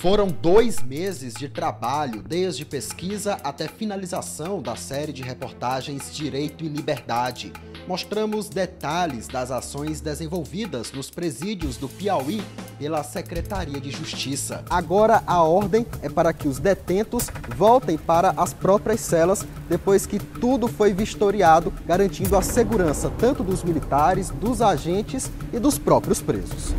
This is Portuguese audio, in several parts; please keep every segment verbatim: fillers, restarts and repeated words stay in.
Foram dois meses de trabalho, desde pesquisa até finalização da série de reportagens Direito e Liberdade. Mostramos detalhes das ações desenvolvidas nos presídios do Piauí pela Secretaria de Justiça. Agora a ordem é para que os detentos voltem para as próprias celas depois que tudo foi vistoriado, garantindo a segurança tanto dos militares, dos agentes e dos próprios presos.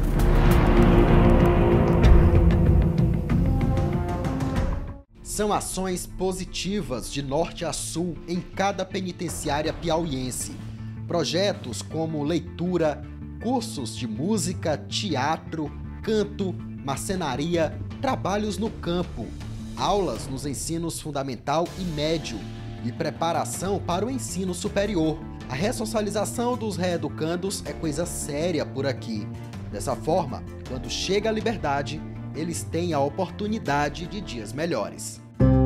São ações positivas de norte a sul em cada penitenciária piauiense. Projetos como leitura, cursos de música, teatro, canto, marcenaria, trabalhos no campo, aulas nos ensinos fundamental e médio e preparação para o ensino superior. A ressocialização dos reeducandos é coisa séria por aqui. Dessa forma, quando chega a liberdade, eles têm a oportunidade de dias melhores.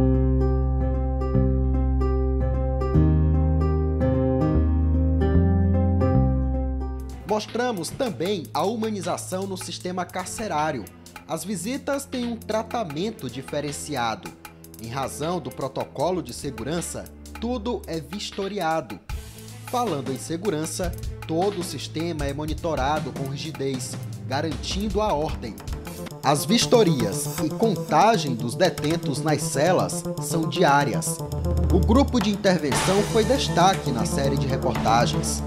Mostramos também a humanização no sistema carcerário. As visitas têm um tratamento diferenciado. Em razão do protocolo de segurança, tudo é vistoriado. Falando em segurança, todo o sistema é monitorado com rigidez, garantindo a ordem. As vistorias e contagem dos detentos nas celas são diárias. O grupo de intervenção foi destaque na série de reportagens.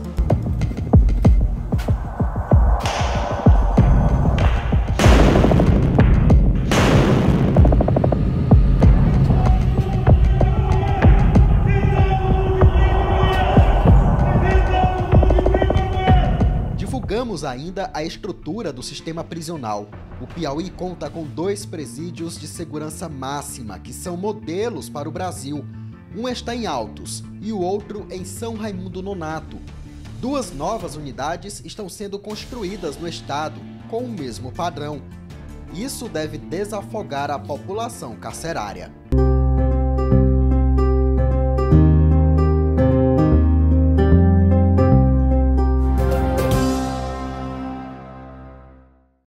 Divulgamos ainda a estrutura do sistema prisional. O Piauí conta com dois presídios de segurança máxima, que são modelos para o Brasil. Um está em Altos e o outro em São Raimundo Nonato. Duas novas unidades estão sendo construídas no estado, com o mesmo padrão. Isso deve desafogar a população carcerária.